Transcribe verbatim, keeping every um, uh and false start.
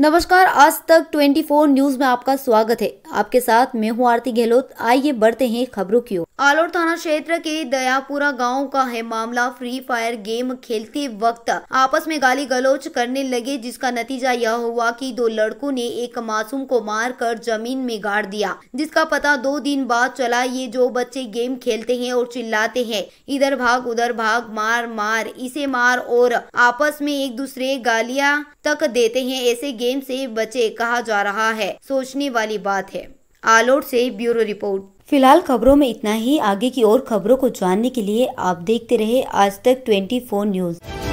नमस्कार, आज तक चौबीस न्यूज में आपका स्वागत है। आपके साथ मैं हूं आरती गहलोत। आइए बढ़ते हैं खबरों की ओर। आलोट थाना क्षेत्र के दयापुरा गांव का है मामला। फ्री फायर गेम खेलते वक्त आपस में गाली गलौज करने लगे, जिसका नतीजा यह हुआ कि दो लड़कों ने एक मासूम को मारकर जमीन में गाड़ दिया, जिसका पता दो दिन बाद चला। ये जो बच्चे गेम खेलते हैं और चिल्लाते हैं, इधर भाग उधर भाग, मार मार, इसे मार, और आपस में एक दूसरे गालियां तक देते हैं, ऐसे गेम से बचे कहा जा रहा है। सोचने वाली बात है। आलोट से ब्यूरो रिपोर्ट। फिलहाल खबरों में इतना ही। आगे की और खबरों को जानने के लिए आप देखते रहे आज तक चौबीस न्यूज।